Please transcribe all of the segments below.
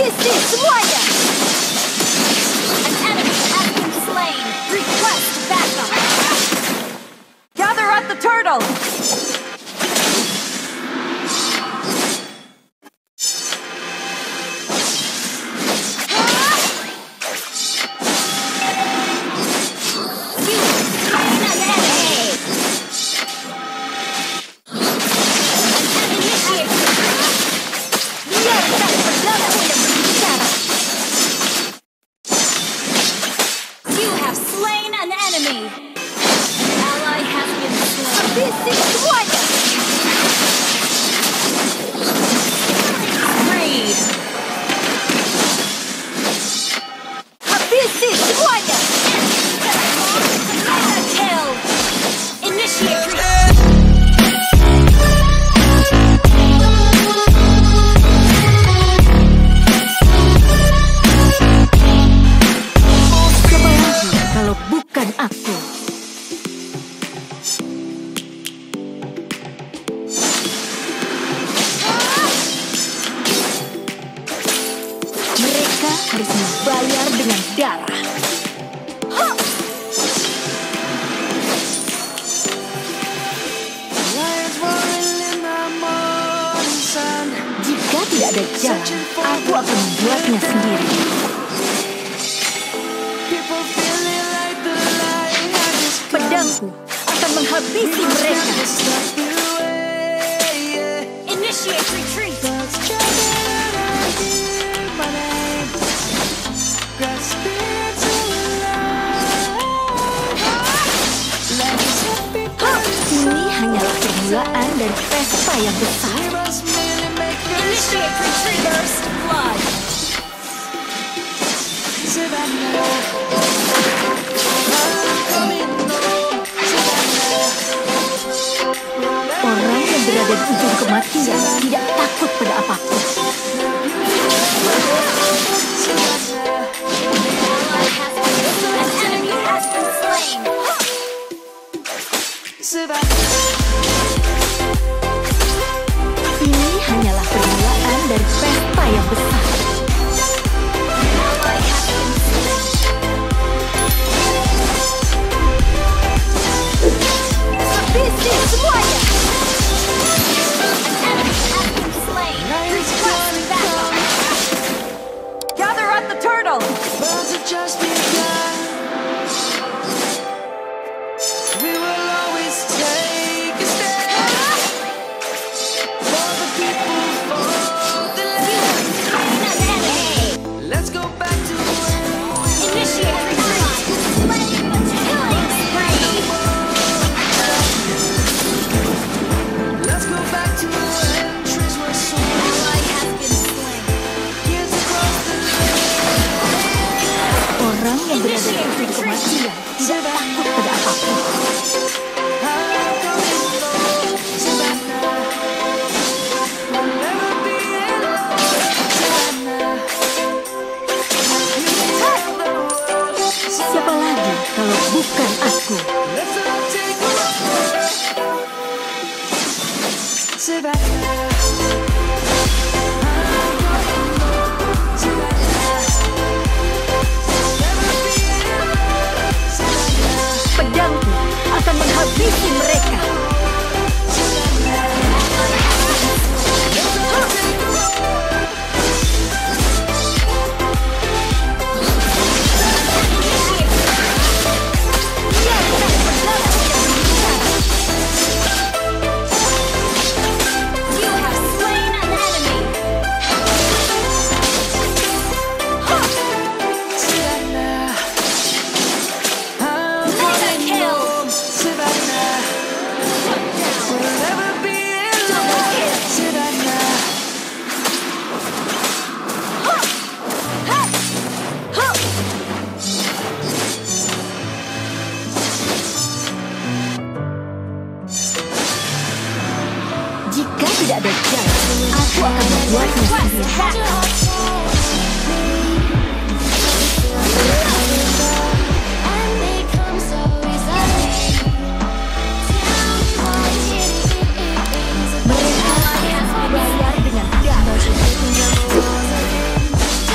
Habisi semuanya! An enemy has been slain. Request backup. Gather at the turtle! Harus membayar dengan darah. Jika tidak ada jalan, aku akan membuatnya sendiri. Pedangku akan menghabisi mereka. Initiate retreat. Ini hanyalah permulaan dari pesta yang besar. Initiate retreat. Burst blood. Orang yang berada di ujung kematian tidak takut pada apapun. An enemy has been slain. Ini hanyalah permulaan dari pesta yang besar. Habisi semuanya. An enemy has been slain. Request backup. Gather at the turtle. Orang yang berada di ujung kematian tidak takut pada apapun. Siapa lagi kalau bukan aku? Pedangku akan menghabisi mereka. Jika tidak ada jalan, aku akan membuatnya sendiri. Mereka bayar dengan darah.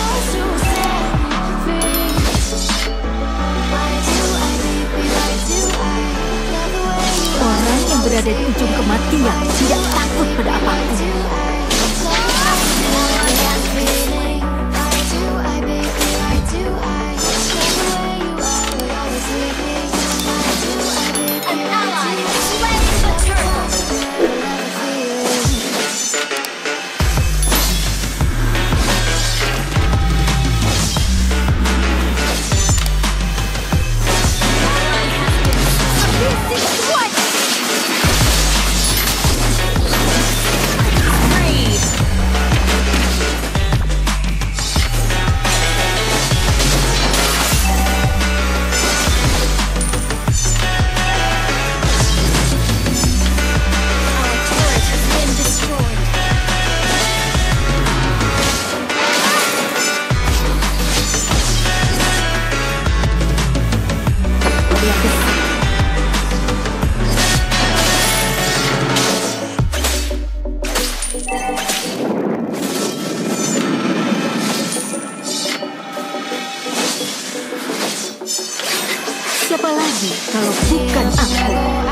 kalau bukan aku?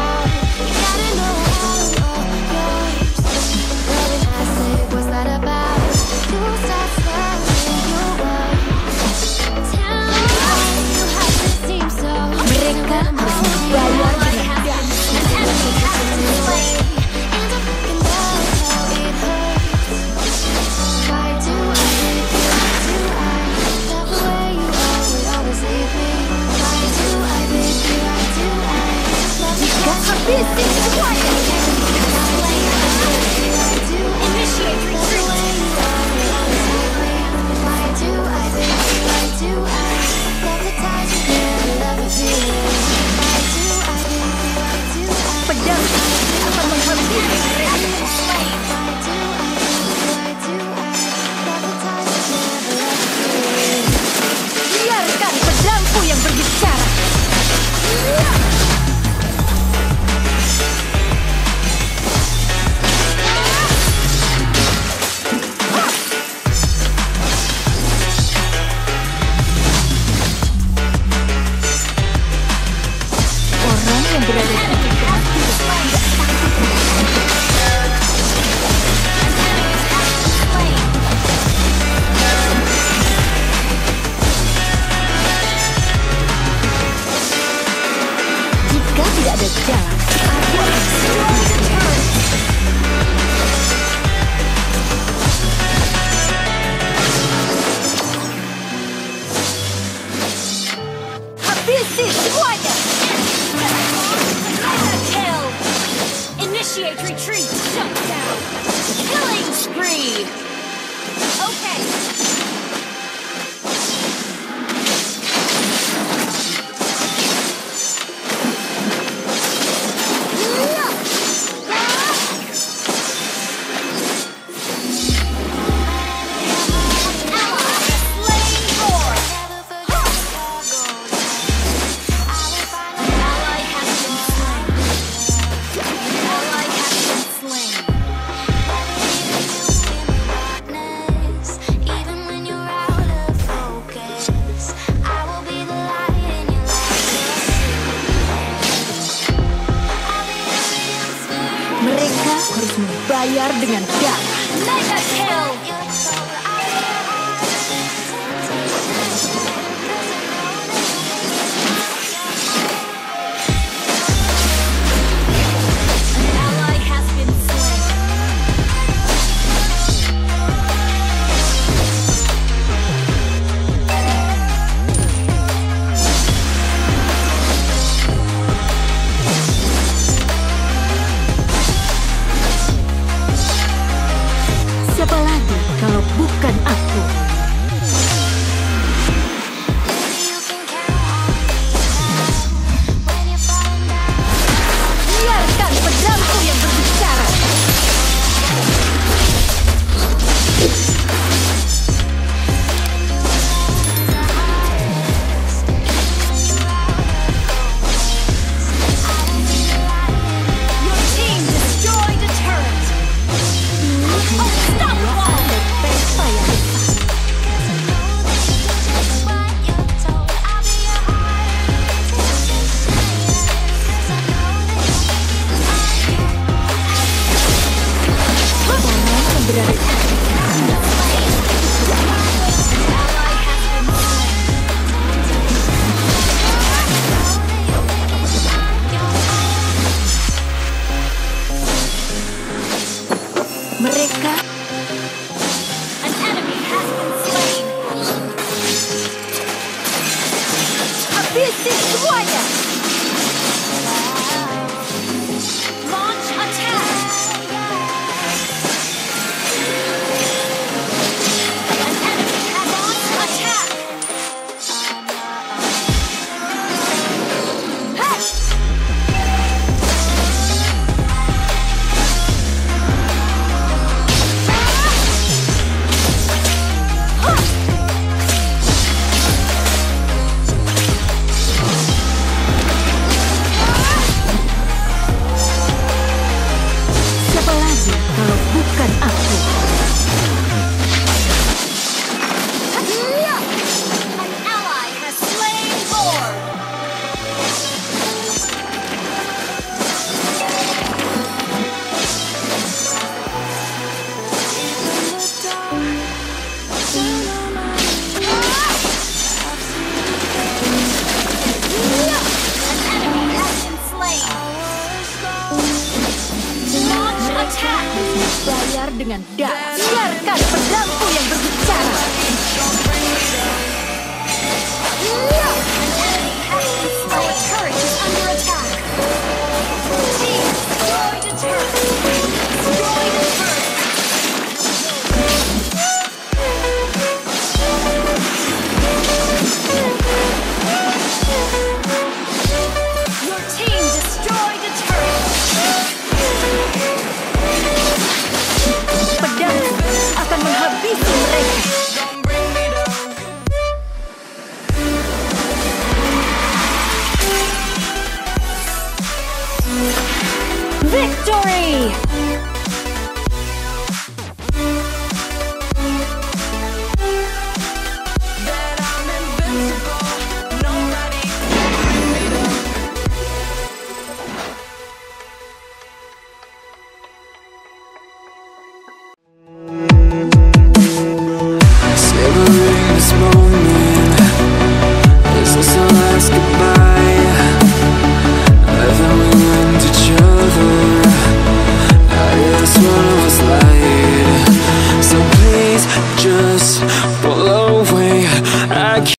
Mereka harus membayar dengan darah. Jika habisi semuanya, initiate retreat. Pedang akan menghabisi mereka. Biarkan pedangku yang berbicara. Orang yang berada di jika tidak ada jalan, aku akan habisi semuanya. Kill. Initiate retreat. Shut down. Killing spree. Okay. Mereka harus membayar dengan darah. Mega kill. Siapa lagi kalau bukan aku? Biarkan pedangku yang berbicara. Your team destroyed a turret. Mereka an enemy has been slain. Habisi semuanya. Launch attack. An enemy has launched attack. Hey! dengan darah. Biarkan pedangku yang berbicara. Our turret is under attack. Team, destroy the turret. Destroy the turret. Your team destroyed the turret. Pedangku akan menghabisi mereka. Victory! Savoring this moment, is this our last goodbye? Haven't we learned each other? I guess one of us lied. So please just pull